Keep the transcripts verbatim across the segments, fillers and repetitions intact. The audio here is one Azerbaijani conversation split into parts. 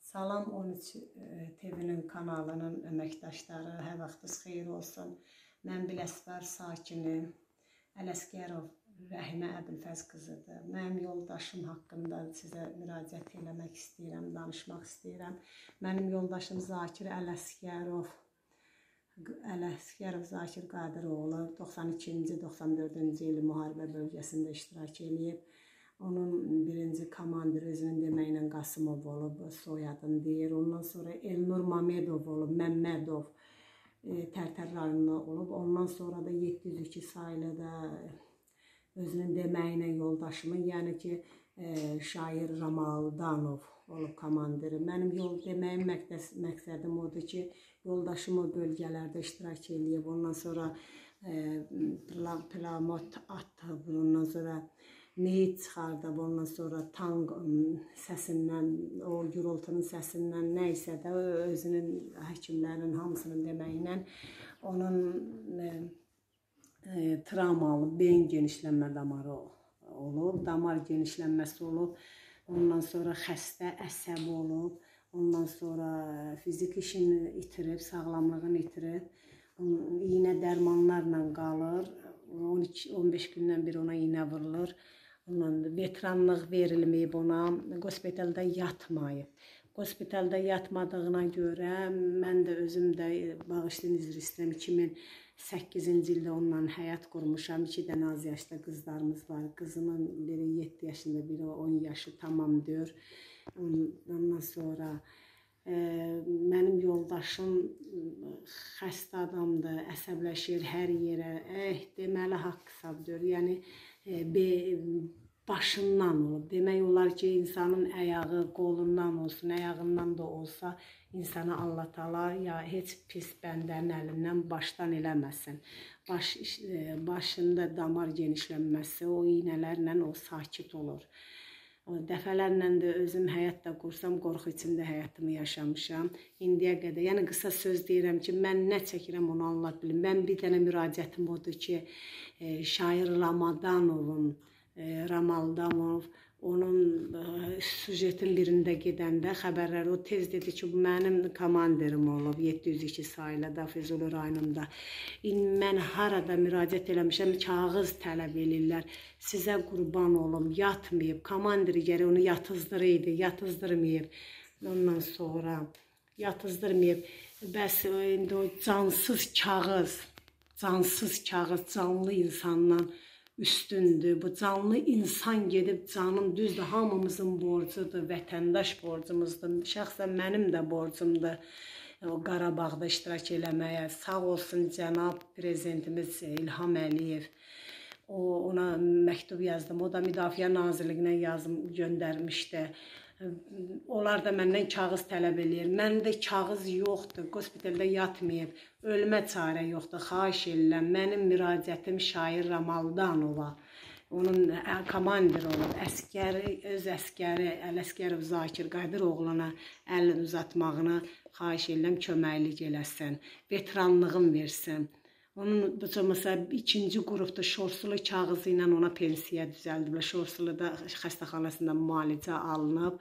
Salam on üç T V-nin kanalının əməkdaşları, hər vaxtınız xeyir olsun. Mən Biləsvar sakini Ələsgərov Rəhimə Əbülfəz qızıdır. Mənim yoldaşım haqqında sizə müraciət eləmək istəyirəm, danışmaq istəyirəm. Mənim yoldaşım Zakir Ələsgərov, Ələsgərov Zakir Qadiroğlu doxsan ikinci doxsan dördüncü il müharibə bölgəsində iştirak edib. Onun birinci komandir özünün deməklə Qasımov olub, soyadını deyir. Ondan sonra Elnur Mamedov olub, Məmmədov Tərtər rayonunda olub. Ondan sonra da yeddi yüz iki sayılıda özünün deməklə yoldaşımın, yəni ki, şair Ramaldanov olub komandiri. Mənim yol deməyim məqsədim odur ki, yoldaşım o bölgələrdə iştirak edib. Ondan sonra Plamot atıb, ondan sonra meyit çıxardıb, ondan sonra tank səsindən, o gürültünün səsindən, nəysə də özünün həkimlərin hamısının deməklə onun travmalı beyin genişlənmə damarı olub, damar genişlənməsi olub, ondan sonra xəstə əsəb olub, ondan sonra fizik işini itirib, sağlamlığını itirib, iynə dərmanlarla qalır, on beş gündən bir ona iynə vurulur. Veteranlıq verilməyib ona, qospitalda yatmayıb. Qospitalda yatmadığına görə mən də özüm də bağışlayın üzr istəyirəm, iki min səkkizinci ildə onunla həyat qurmuşam. İki dənə az yaşda qızlarımız var. Qızımın biri yeddi yaşında, biri on yaşı tamamdır. Ondan sonra mənim yoldaşım xəstə adamdır, əsəbləşir hər yerə. Eh, deməli haqq hesabdır. Yəni başından olub. Demək olar ki, insanın ayağı qolundan olsun, ayağından da olsa insana Allah Taala ya heç pis bəndənin əlindən başdan eləməsin. Baş, başında damar genişlənməsi, o iynələrlə o sakit olur. Dəfələrlə də özüm həyat da qursam, qorxu içində həyatımı yaşamışam. İndiyə qədər, yəni qısa söz deyirəm ki, mən nə çəkirəm onu anlat bilim. Mən bir dənə müraciətim odur ki, şair Ramadanovun, Ramaldanov, onun sujetin birində gedəndə xəbərləri o tez dedi ki, bu mənim komandirim olub, yeddi yüz iki sayılıda Füzuli rayonunda. Mən harada müraciət eləmişəm, kağız tələb edirlər. Sizə qurban olum, yatmayıb, komandiri gərək onu yatızdırıydı, yatızdırmayıb. Ondan sonra yatızdırmayıb. Bəs indi o cansız kağız, cansız kağız, canlı insandan üstündür. Bu canlı insan gedib canın düzdür, hamımızın borcudur, vətəndaş borcumuzdur. Şəxsən mənim də borcumdur o Qarabağda iştirak eləməyə. Sağ olsun cənab prezidentimiz İlham Əliyev. Ona məktub yazdım. O da Müdafiə Nazirliyinə yazım göndərmişdi. Onlar da məndən kağız tələb edir. Məndə kağız yoxdur, qospitalda yatmayıb, ölmə çarə yoxdur, xahiş edirəm. Mənim müraciətim şair Ramaldanova, onun komandir olub, əskəri, öz əskəri Ələsgərov Zakir Qadiroğluna əlini uzatmağını xahiş edirəm, köməklik eləsin, veteranlığın versin. Onun bu məsələ ikinci qrupda şorsulu kağızı ilə ona pensiya düzəldiblər. Şorsuluda xəstəxanasında müalicə alınıb.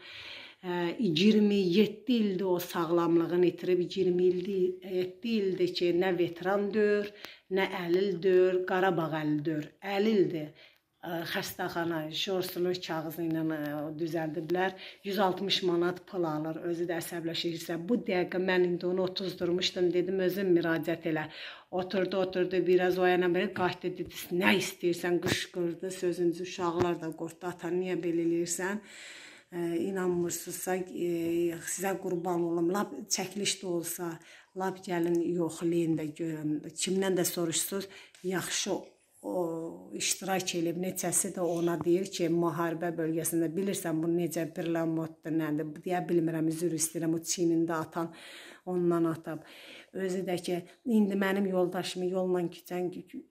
iyirmi yeddi ildir o sağlamlığını itirib. iyirmi yeddi ildir ki, nə veterandır, nə əlildir, Qarabağ əlildir. Əlildir. Xəstəxana şorsulu kağızı ilə düzəldiblər. yüz altmış manat pul alır, özü də əsəbləşirsə. Bu dəqiqə mən indi onu otuzdurmuşdum, dedim özün müraciət elə. Oturdu, oturdu, biraz o yana belə qaçdı, dedi, nə istəyirsən, qışqırdı, sözüncü uşaqlar da qorxdu, ata, niyə belə eləyirsən? İnanmırsınızsa, sizə qurban olum, lap çəkiliş də olsa, lap gəlin yoxlayın da görün, kimdən də soruşsunuz, yaxşı o iştirak edib, neçəsi də ona deyir ki, müharibə bölgəsində bilirsən, bu necə bir lamotdur, nədir, deyə bilmirəm, üzr istəyirəm, o çiynində atan ondan atıb. Özü də ki, indi mənim yoldaşımı yolla keçən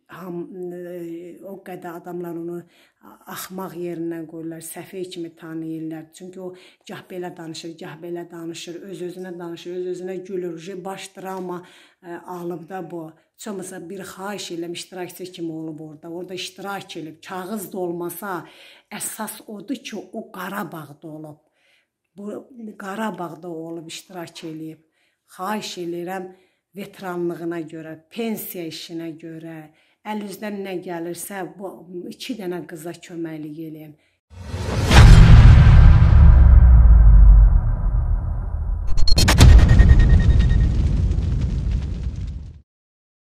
o qədər adamlar onu axmaq yerindən qoyurlar, səfey kimi tanıyırlar. Çünki o gah belə danışır, gah belə danışır, öz-özünə danışır, öz-özünə gülür, baş drama alıb da bu. Çoxmasa bir xahiş eləm, iştirakçı kimi olub orada, orada iştirak edib, kağız da olmasa, əsas odur ki, o Qarabağda olub. bu Qarabağda olub iştirak eləyib. Xahiş edirəm veteranlığına görə, pensiya işinə görə, əlinizdən nə gəlirsə bu iki dənə qıza köməklik eləyin.